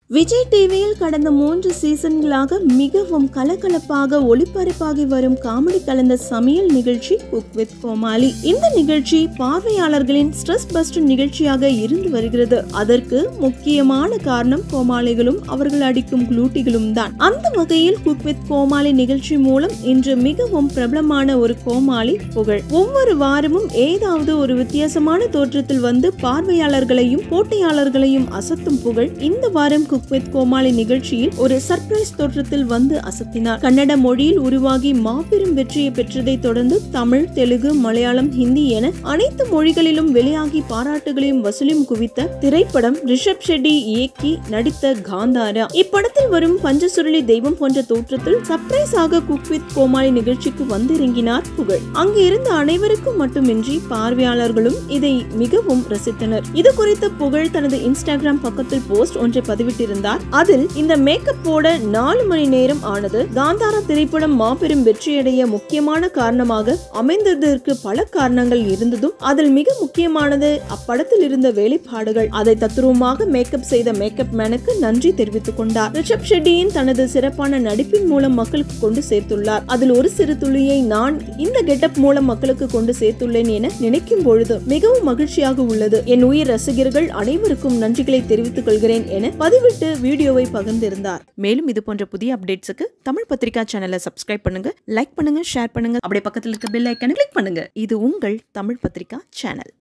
விஜய் டிவியில் கடந்த 3 சீசன்களாக மிகவும் கலகலப்பாக ஒளிபரப்பாகி வரும் காமெடி கலந்த சமையல் நிகழ்ச்சி குக் வித் கோமாளி. இந்த நிகழ்ச்சி பார்வையாளர்களின் ஸ்ட்ரெஸ் பஸ்டர் நிகழ்ச்சியாக இருந்து வருகிறது. அதற்கு முக்கியமான காரணம் கோமாளிகளும் அவர்கள் அடிக்கும் குளூட்டிகளும் தான். அந்த வகையில் குக் வித் கோமாளி நிகழ்ச்சி மூலம் இன்று மிகவும் பிரபலமான ஒரு கோமாளி புகழ். ஒவ்வொரு வாரமும் ஏதாவது ஒரு வித்தியாசமான தோற்றத்தில் வந்து பார்வையாளர்களையும் போட்டியாளர்களையும் அசத்தும் புகழ் இந்த வாரம் குக் வித் கோமாளி நிகழ்ச்சியில் ஒரு சர்ப்ரைஸ் தோற்றத்தில் வந்து அசத்தினார். கன்னட மொழியில் உருவாகி மாபெரும் வெற்றியை பெற்றதை தொடர்ந்து தமிழ், தெலுங்கு, மலையாளம், ஹிந்தி என அனைத்து மொழிகளிலும் வெளியாகி பாராட்டுகளையும் வசூலையும் குவித்த திரைப்படம் ரிஷப் ஷெட்டி இயக்கி நடித்த காந்தாரா. இப்படத்தில் வரும் பஞ்சசுருளி தெய்வம் போன்ற தோற்றத்தில் சர்ப்ரைஸ் ஆக குக் வித் கோமாளி நிகழ்ச்சிக்கு வந்திறங்கினார் புகழ். அங்கு இருந்த அனைவருக்கும் மட்டுமின்றி பார்வையாளர்களும் இதை மிகவும் ரசித்தனர். இது குறித்து புகழ் தனது இன்ஸ்டாகிராம் பக்கத்தில் போஸ்ட் ஒன்றை பதிவிட்டு அதில் இந்த மேக்கப் போட 4 மணி நேரம் ஆனது. காந்தாரா திரைப்படம் மாபெரும் வெற்றியடைய முக்கியமான காரணமாக அமைந்ததற்கு பல காரணங்கள் இருந்ததும் அதில் மிக முக்கியமானது அப்படத்தில் இருந்த வேலைப்பாடுகள். அதை தத்ரூபமாக மேக்கப் செய்த மேக்கப் மேனுக்கு நன்றி தெரிவித்துக் கொண்டார். ரிஷப் ஷெட்டியின் தனது சிறப்பான நடிப்பின் மூலம் மக்களுக்கு கொண்டு சேர்த்துள்ளார். அதில் ஒரு சிறு துளியை நான் இந்த கெட்டப் மூலம் மக்களுக்கு கொண்டு சேர்த்துள்ளேன் என நினைக்கும் பொழுது மிகவும் மகிழ்ச்சியாக உள்ளது. என் உயிர் ரசிகர்கள் அனைவருக்கும் நன்றிகளை தெரிவித்துக் கொள்கிறேன் என பதிவிட்டு வீடியோவை பகிர்ந்திருந்தார். மேலும் இது போன்ற புதிய அப்டேட்ஸ்க்கு தமிழ் பத்திரிகா சேனலை சப்ஸ்கிரைப் பண்ணுங்க, லைக் பண்ணுங்க, ஷேர் பண்ணுங்க. அப்படியே பக்கத்தில் இருக்க பெல் ஐகானை கிளிக் பண்ணுங்க. இது உங்கள் தமிழ் பத்திரிகா சேனல்.